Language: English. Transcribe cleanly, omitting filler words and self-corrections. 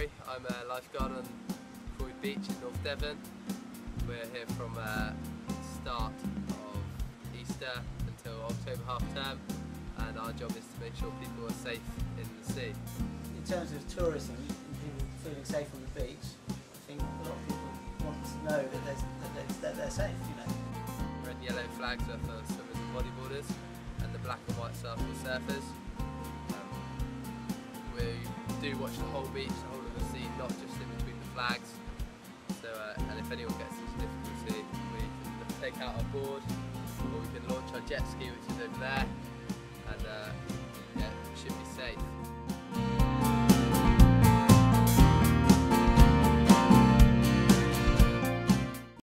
Rory. I'm a lifeguard on Croyde Beach in North Devon. We're here from start of Easter until October half term, and our job is to make sure people are safe in the sea. In terms of tourism and people feeling safe on the beach, I think a lot of people want to know that they're safe, you know. Red and yellow flags are for swimmers and bodyboarders, and the black and white are for surfers. We do watch the whole beach, the whole of the sea, not just in between the flags. So, and if anyone gets into difficulty, we can take out our board, or we can launch our jet ski, which is over there, and yeah, it should be safe.